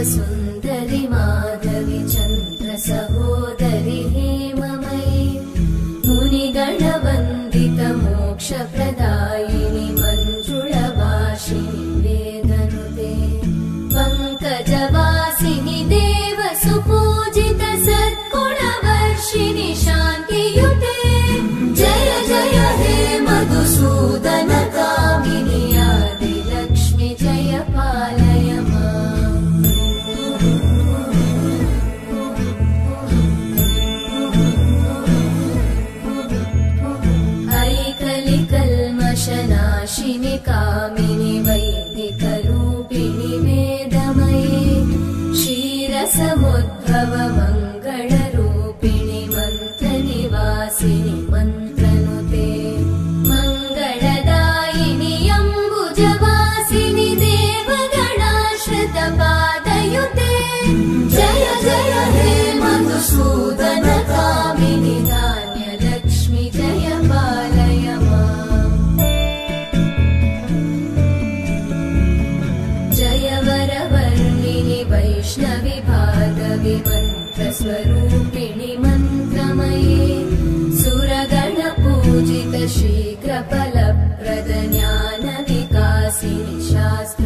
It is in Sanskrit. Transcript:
सुन्दरि माधवि चन्द्र सहोदरि हेममयि मुनिगणवन्दित मोक्षप्रदायिनि मञ्जुळवासिनि वेदनुते पङ्कजवासिनि देव सुपूजित सद्गुणवर्षिणि शान्तियुते जय जय हे मधुसूदन कामिनि आदिलक्ष्मि जय पालय माम् ऐकलिकल्मषनाशिनि कामिनि वैदिकरूपिणि वेदमये क्षीरसमुद्भव मङ्गलरूपिणि मन्त्रनिवासिनि मन्त्रनुते मङ्गलदायिनि अम्बुजवासिनि देवगणाश्रितपादयुते जय जय हे मधुसूदन कामिनि धान्यलक्ष्मि जय पालय माम् जय वरवर्णिनि वैष्णवि भार्गवि मन्त्रस्वरूपिणि मन्त्रमये सुरगणपूजित शीघ्रफलप्रद ज्ञानविकासिनि शास्त्र